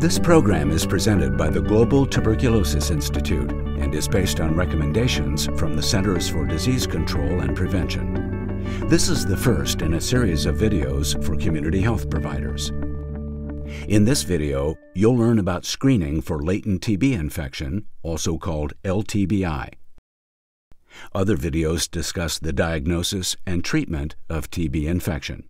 This program is presented by the Global Tuberculosis Institute and is based on recommendations from the Centers for Disease Control and Prevention. This is the first in a series of videos for community health providers. In this video, you'll learn about screening for latent TB infection, also called LTBI. Other videos discuss the diagnosis and treatment of TB infection.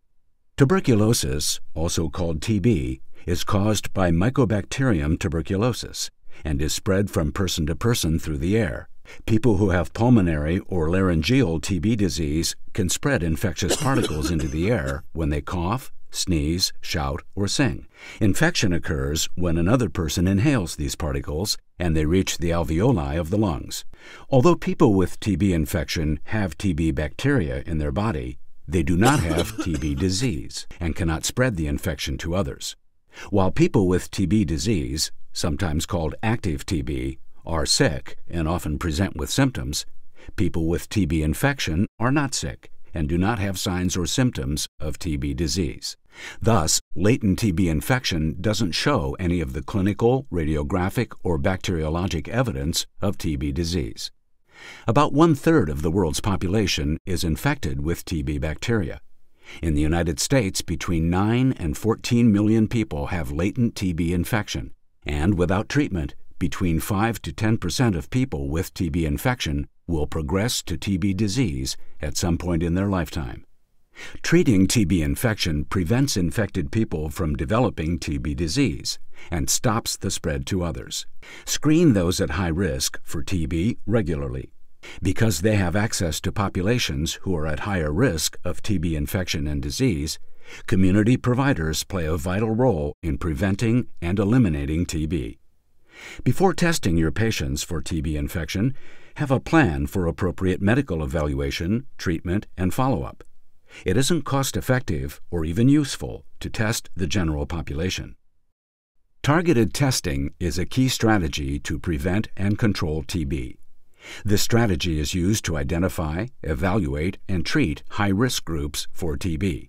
Tuberculosis, also called TB, is caused by Mycobacterium tuberculosis and is spread from person to person through the air. People who have pulmonary or laryngeal TB disease can spread infectious particles into the air when they cough, sneeze, shout, or sing. Infection occurs when another person inhales these particles and they reach the alveoli of the lungs. Although people with TB infection have TB bacteria in their body, they do not have TB disease and cannot spread the infection to others. While people with TB disease, sometimes called active TB, are sick and often present with symptoms, people with TB infection are not sick and do not have signs or symptoms of TB disease. Thus, latent TB infection doesn't show any of the clinical, radiographic, or bacteriologic evidence of TB disease. About 1/3 of the world's population is infected with TB bacteria. In the United States, between 9 and 14 million people have latent TB infection, and without treatment, between 5 to 10% of people with TB infection will progress to TB disease at some point in their lifetime. Treating TB infection prevents infected people from developing TB disease and stops the spread to others. Screen those at high risk for TB regularly. Because they have access to populations who are at higher risk of TB infection and disease, community providers play a vital role in preventing and eliminating TB. Before testing your patients for TB infection, have a plan for appropriate medical evaluation, treatment, and follow-up. It isn't cost-effective or even useful to test the general population. Targeted testing is a key strategy to prevent and control TB. This strategy is used to identify, evaluate, and treat high-risk groups for TB.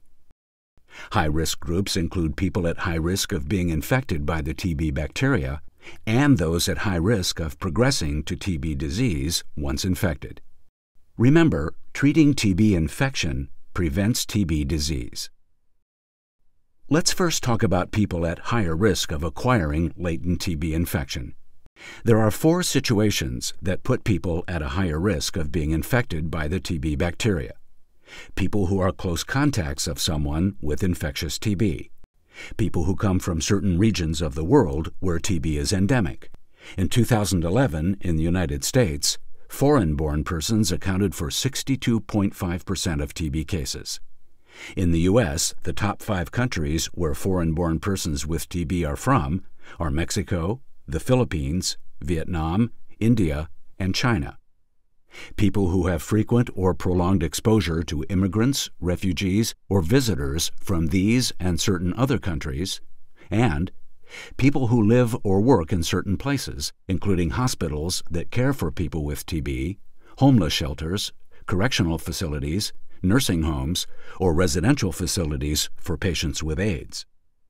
High-risk groups include people at high risk of being infected by the TB bacteria and those at high risk of progressing to TB disease once infected. Remember, treating TB infection prevents TB disease. Let's first talk about people at higher risk of acquiring latent TB infection. There are 4 situations that put people at a higher risk of being infected by the TB bacteria. People who are close contacts of someone with infectious TB. People who come from certain regions of the world where TB is endemic. In 2011, in the United States, foreign-born persons accounted for 62.5% of TB cases. In the U.S., the top 5 countries where foreign-born persons with TB are from are Mexico, the Philippines, Vietnam, India, and China. People who have frequent or prolonged exposure to immigrants, refugees, or visitors from these and certain other countries, and people who live or work in certain places, including hospitals that care for people with TB, homeless shelters, correctional facilities, nursing homes, or residential facilities for patients with AIDS.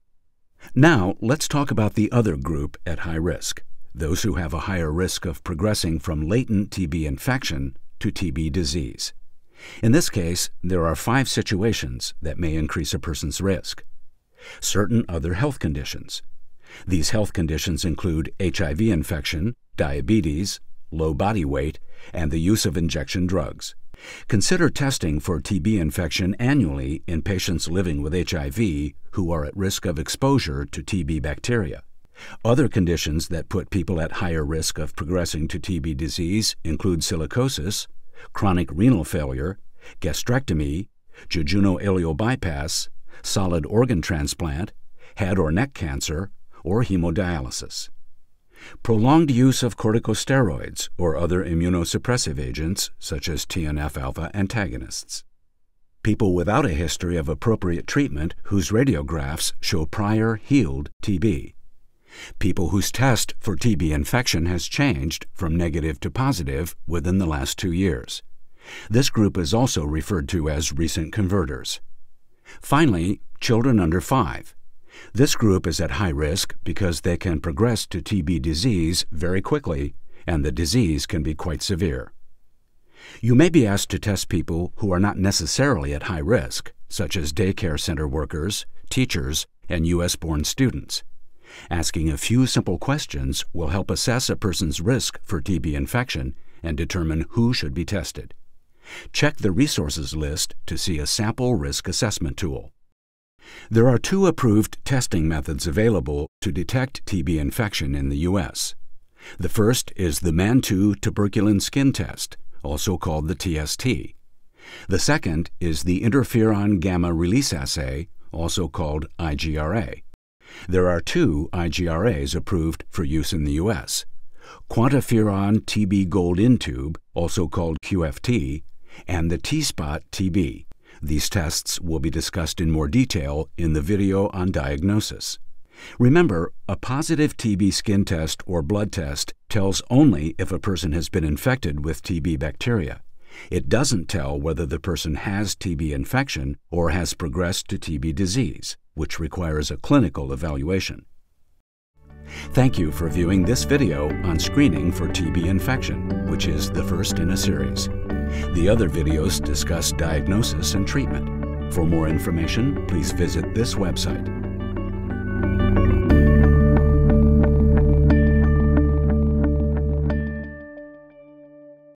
Now, let's talk about the other group at high risk, those who have a higher risk of progressing from latent TB infection to TB disease. In this case, there are 5 situations that may increase a person's risk. Certain other health conditions. These health conditions include HIV infection, diabetes, low body weight, and the use of injection drugs. Consider testing for TB infection annually in patients living with HIV who are at risk of exposure to TB bacteria. Other conditions that put people at higher risk of progressing to TB disease include silicosis, chronic renal failure, gastrectomy, jejunal-ileal bypass, solid organ transplant, head or neck cancer, or hemodialysis. Prolonged use of corticosteroids or other immunosuppressive agents, such as TNF-alpha antagonists. People without a history of appropriate treatment whose radiographs show prior healed TB. People whose test for TB infection has changed from negative to positive within the last 2 years. This group is also referred to as recent converters. Finally, children under 5. This group is at high risk because they can progress to TB disease very quickly, and the disease can be quite severe. You may be asked to test people who are not necessarily at high risk, such as daycare center workers, teachers, and U.S.-born students. Asking a few simple questions will help assess a person's risk for TB infection and determine who should be tested. Check the resources list to see a sample risk assessment tool. There are 2 approved testing methods available to detect TB infection in the U.S. The first is the Man-2 tuberculin skin test, also called the TST. The second is the interferon gamma release assay, also called IGRA. There are 2 IGRAs approved for use in the U.S. QuantiFERON TB Gold Intube, also called QFT, and the T-Spot TB. These tests will be discussed in more detail in the video on diagnosis. Remember, a positive TB skin test or blood test tells only if a person has been infected with TB bacteria. It doesn't tell whether the person has TB infection or has progressed to TB disease, which requires a clinical evaluation. Thank you for viewing this video on screening for TB infection, which is the first in a series. The other videos discuss diagnosis and treatment. For more information, please visit this website.